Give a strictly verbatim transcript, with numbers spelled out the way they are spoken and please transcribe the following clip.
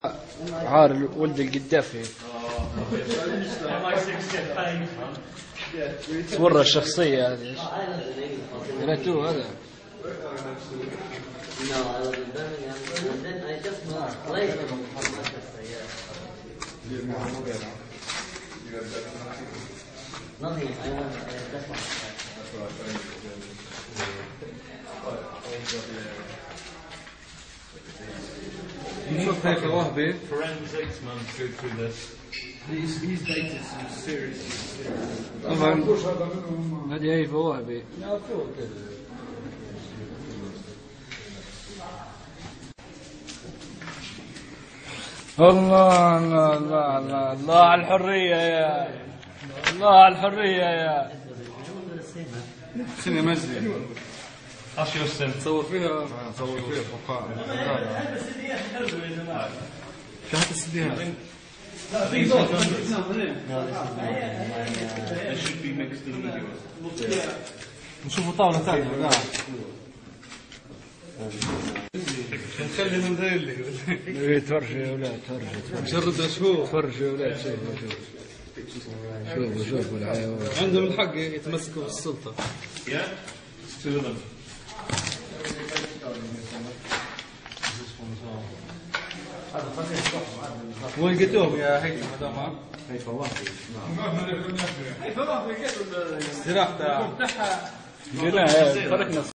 عار ولد القدافي صورة الشخصية هذه قرأتوه هذا. نشوف هيك وهبة. Forensics man go through this. He's he's dated some serious. طبعا هذه هي فواهبي. الله الله الله الله الله على الحرية يا الله على الحرية يا سنة مزي. That's your sin. صور فيها صور فيها فقاعة. شو هتسديها؟ They should be mixed in with yours. نشوفوا طاولة ثانية لا. نخلي من ذي اللي. تفرجوا يا أولاد تفرجوا. مجرد أشهر. تفرجوا يا أولاد شوفوا شوفوا شوفوا شوفوا الحيوان. عندهم الحق يتمسكوا بالسلطة. Yeah? Two of them. وين لقيتوهم يا هيثم هذا؟ هيثم الله. استراحة. جينا فرقنا